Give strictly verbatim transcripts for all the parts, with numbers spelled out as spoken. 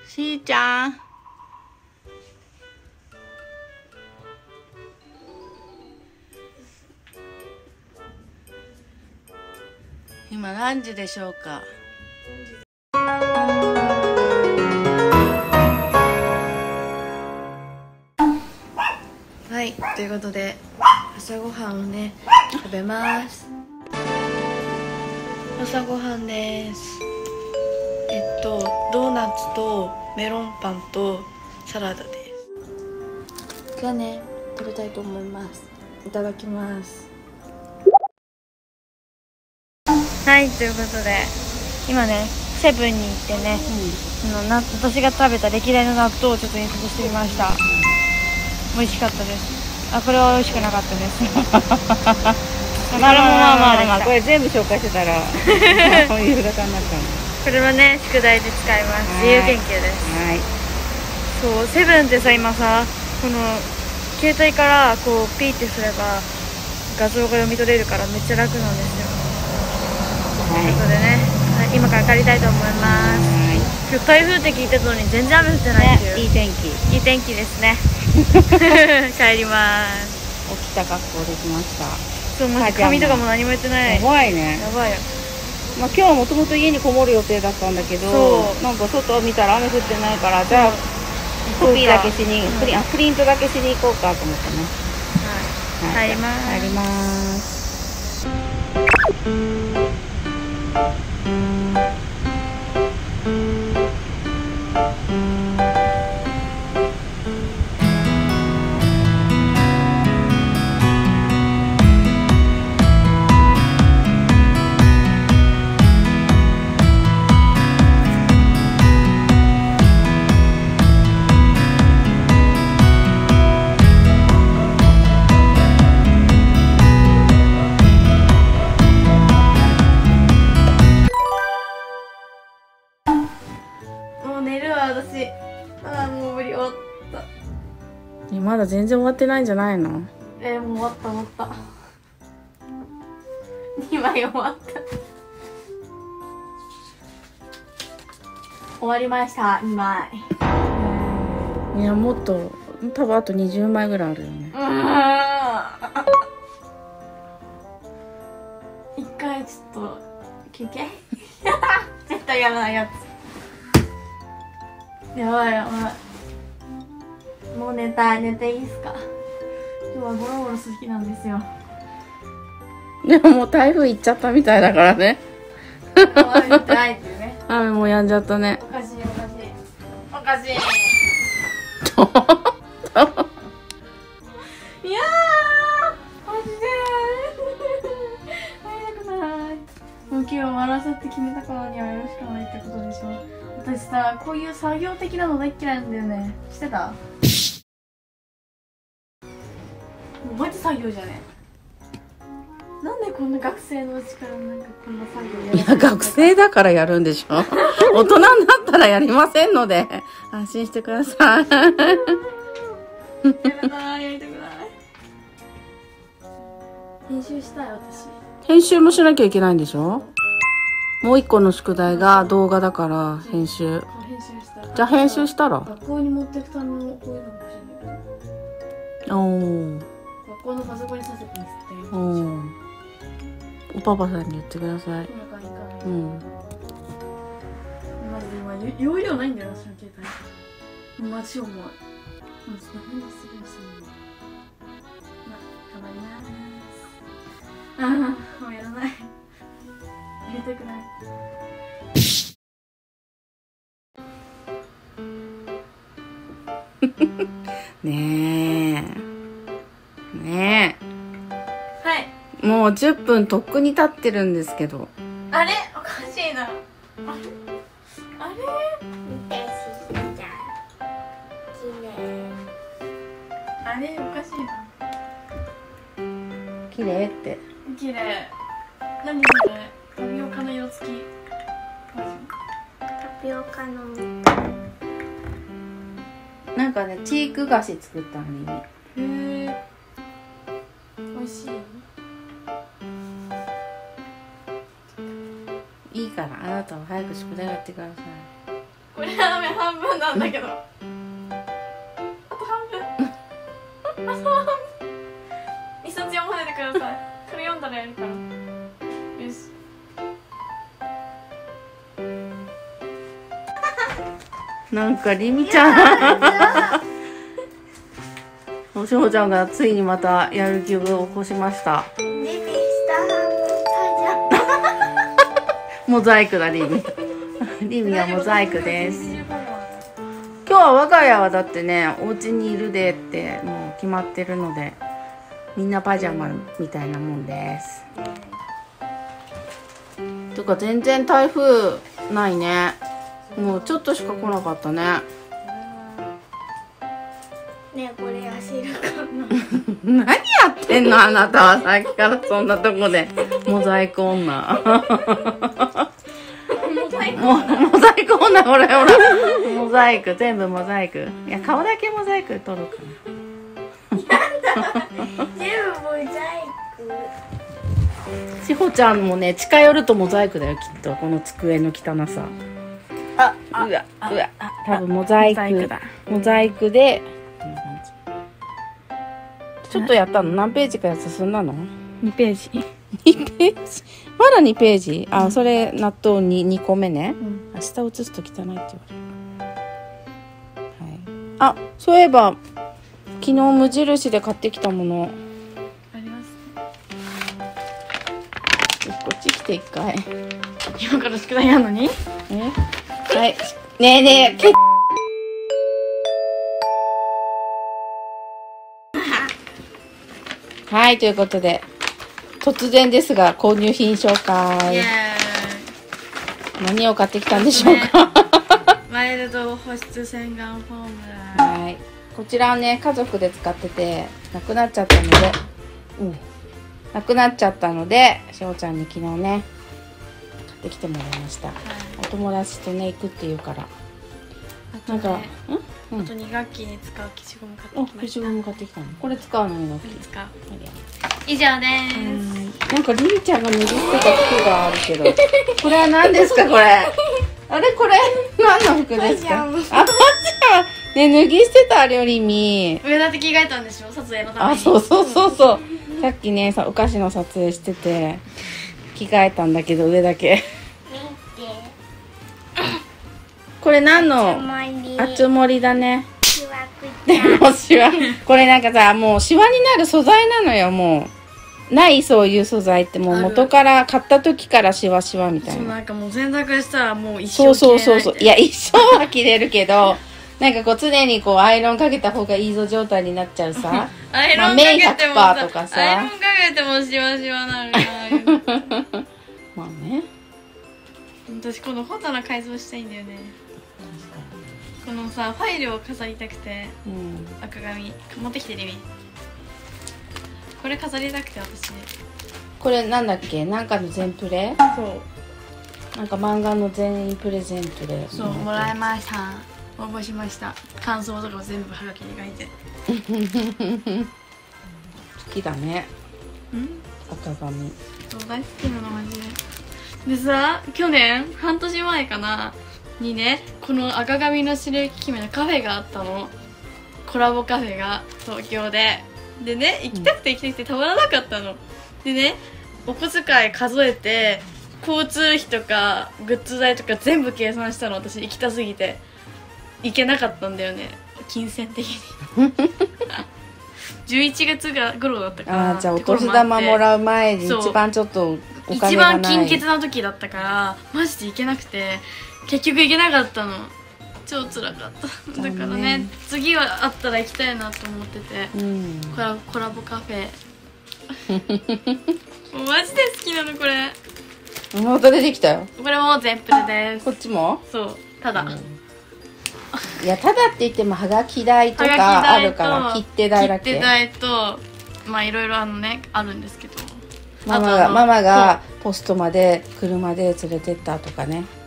しーちゃん。今何時でしょうか。はい、ということで朝ごはんをね食べます。朝ごはんです。えっとドーナツとメロンパンとサラダです。じゃあね、食べたいと思います。いただきます。はい、ということで今ねセブンに行ってね、うん、あのな私が食べた歴代の納豆をちょっと印刷してみました。美味しかったです。あ、これは美味しくなかったですまあまあまあまあ、これ全部紹介してたら夕方になっちゃう。 これはね宿題で使います。自由研究です。はい。そう、セブンってさ、今さこの携帯からこうピーってすれば画像が読み取れるからめっちゃ楽なんですよ。はい、ということでね、はい、今から借りたいと思います。今日台風って聞いてたのに全然雨降ってないっていう、ね、いい天気いい天気ですね帰ります。 起きた格好できました。 そう、もう髪とかも何もやってない。 やばいね。 やばいよ。 まあ今日はもともと家にこもる予定だったんだけど、なんか外を見たら雨降ってないから、じゃあコピーだけしに、プリン、あ、プリントだけしに行こうかと思ってね。はい、帰ります。帰ります。 私、あーもう無理、終わった。 まだ全然終わってないんじゃないの？ えー、もう終わった終わったにまい終わった終わりました。にまい。いや、もっと多分あとにじゅうまいぐらいあるよね。 うーん一回ちょっと休憩絶対やらないやつ。やばいやばい。もう寝たい。寝ていいっすか？今日はゴロゴロする日なんですよ。 でももう台風行っちゃったみたいだからね。 雨降ってないっていうね。 雨もやんじゃったね。 おかしいおかしい。おかしい。 ちょっと。 いやーマジで会いたくない。もう今日終わらせって決めたからにはやるしかないってことでしょ。私さ、こういう作業的なの大っ嫌いなんだよね。してた？もうマジ作業じゃね。なんでこんな学生のうちからなんかこんな作業やる？ いや、学生だからやるんでしょ。大人になったらやりませんので安心してください。 やりたくない、やりたくない。編集したい。私編集もしなきゃいけないんでしょ。もう一個の宿題が動画だから編集。 編集した。 じゃあ編集したら。 学校に持っていくためのこういうの欲しいんだけど。 おお。 学校のパソコンにさせてみせて。 おお。おパパさんに言ってください。うん。 マジで今容量ないんだよ、私の携帯。マジ重い。マジ何にするんですよ。まあ、頑張ります。ああ、もうやらない。やりたくない。 ねえ。ねえ。はい。 もうじゅっぷんとっくに経ってるんですけど。 あれおかしいな。あれあれあれおかしいな。 綺麗って。 綺麗。何それ？タピオカの色付き。 タピオカのなんかね、チーク菓子作ったのに。 へえ。美味しい。 いいから、あなたは早く宿題やってください。 これラーメン半分なんだけど、あと半分あと半分一冊読ませてください。これ読んだらやるから。よし。 なんかりみちゃんおしほちゃんがついにまたやる気を起こしました。 リミした半分モザイクだリミリミはモザイクです。今日は我が家はだってね、お家にいるでってもう決まってるので、みんなパジャマみたいなもんです。とか全然台風ないね。もうちょっとしか来なかったね。 ねえ、これ走るかな。何やってんのあなたは、さっきからそんなとこでモザイク女。モザイク女、モザイク女、ほらほら、モザイク、全部モザイク。いや、顔だけモザイク取るかな。 全部モザイク。 しほちゃんもね、近寄るとモザイクだよ、きっと。この机の汚さ。 あ、 うわ、うわ、多分モザイク、モザイクで。ちょっとやったの、何ページか進んだの？ にページ。 にページ。まだにページ？あ、それ納豆ににこめね。うん、明日写すと汚いって言われる。はい。あ、そういえば昨日無印で買ってきたもの。 あります。 こっち来て一回。 今から宿題やるのに？ え？はい。ねえねえ。けはい、ということで突然ですが購入品紹介。何を買ってきたんでしょうか。 マイルド保湿洗顔フォームラ。はい、こちらはね家族で使っててなくなっちゃったので、うん、なくなっちゃったのでしほちゃんに昨日ね買ってきてもらいました。はい、お友達とね行くっていうから。 あとね、 なんか、 うん、あとに学期に使う消しゴム買ってきました。 消しゴム買ってきたの。これ使うのに学期。 使う。以上です。 なんかりみちゃんが脱ぎ捨てた服があるけど、これは何ですかこれ。あれこれ何の服ですか。あ、パジャマ。ね、脱ぎ捨てたあれよりみ。 上だって着替えたんでしょ、撮影のために。 あ、そうそうそうそう。さっきね、さお菓子の撮影してて着替えたんだけど上だけ。これ何のあつ森だね。でもシワ、これなんかさ、もうシワになる素材なのよ。もうないそういう素材ってもう元から買った時からシワシワみたいな。 そう、なんかもう洗濯したらもう一生着れない。 そうそうそうそう。いや一生は着れるけどなんかこう常にこうアイロンかけた方がいいぞ状態になっちゃうさ。 アイロンかけてもさ、とかさ、アイロンかけてもシワシワなるな。 まあね。 私このホタの改造したいんだよね。このさファイルを飾りたくて、うん、赤紙持ってきてる意味。これ飾りたくて私。 これなんだっけ、なんかの全プレ？ そう。 なんか漫画の全員プレゼントで。 そう、もらいました。応募しました。感想とかを全部はがきに書いて。 好きだね。 うん？ 赤紙。 そう大好きなのマジで。でさ、去年半年前かな。にね、この赤髪の白雪姫のカフェがあったの。コラボカフェが東京で。でね、行きたくて行きたくてたまらなかったの。でね、お小遣い数えて交通費とかグッズ代とか全部計算したの。私行きたすぎて行けなかったんだよね、金銭的に。じゅういちがつが頃だったから。 あ、じゃあお年玉もらう前に一番ちょっとお金がない、 一番金欠な時だったからマジで行けなくて結局行けなかったの。超辛かった。だからね、次はあったら行きたいなと思ってて、うん、コラ、コラボカフェマジで好きなのこれ。 また出てきたよ。 これも全プレです。 こっちも？ そう、ただ、うん、 いや、ただって言ってもはがき代とかあるから切手代だっけ？ 切手代とまあいろいろあのねあるんですけど、 ママがママがポストまで車で連れてったとかね。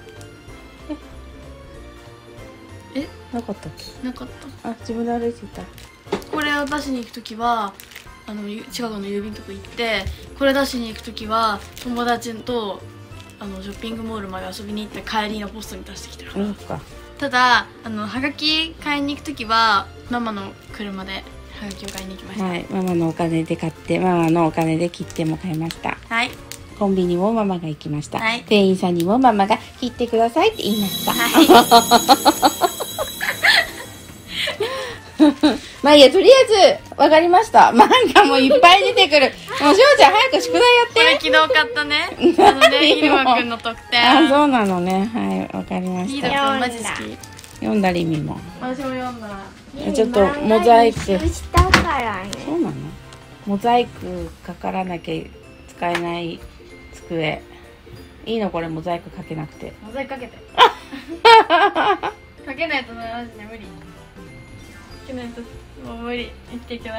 え、 なかったっけ？ なかった。 あ、自分で歩いていた。 これを出しに行くときはあの近くの郵便局行って、これ出しに行くときは友達とあのショッピングモールまで遊びに行った帰りのポストに出してきてるから、 うんか。 ただあのはがき買いに行く時はママの車ではがきを買いに行きました。 はい、ママのお金で買って、ママのお金で切手も買いました。 はい、 コンビニもママが行きました。 はい、 店員さんにもママが切ってくださいって言いました。 はいまあいいや、とりあえずわかりました。漫画もいっぱい出てくる。もうしおちゃん早く宿題やっこれて。 昨日買ったね。あのね、イルマくんの特典。 あ、そうなのね。はい、わかりまイルした。 マくんマジ好き。 読んだりみも。 私も読んだ。 ちょっとモザイク。 したからね。 そうなの？モザイクかからなきゃ使えない机。いいのこれモザイクかけなくて。 モザイクかけて。かけないとね、マジで無理。かけないともう無理。生きていけない。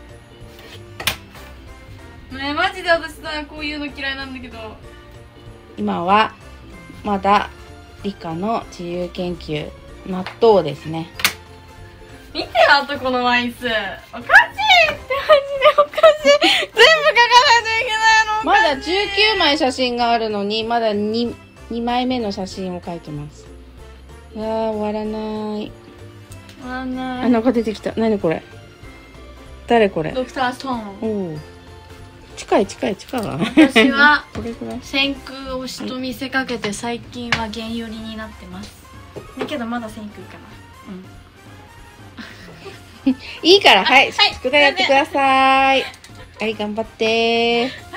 ね、マジで私さ、こういうの嫌いなんだけど。 今はまだ理科の自由研究納豆ですね。 見てよ、あとこの枚数。おかしいってマジでおかしい。全部書かないといけないの。 まだじゅうきゅうまい写真があるのに、まだ 2, 2枚目の写真を描いてます。あー、終わらない。 終わらない。 あ、なんか出てきた。何これ？誰これ？ ドクターストーン。 おお。近い近い近いわ。 私はこれくらい。 先空推しと見せかけて最近は弦寄りになってます。だけどまだ先空かな。うん。 いいから、はい、 はい宿題やってください。はい、頑張ってー。